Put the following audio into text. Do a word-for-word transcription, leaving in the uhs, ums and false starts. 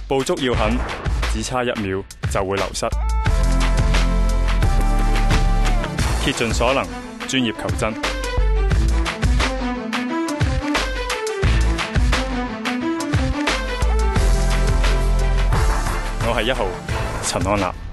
捕捉要狠，只差一秒就會流失。竭盡所能，專業求真。我係一號陳安立。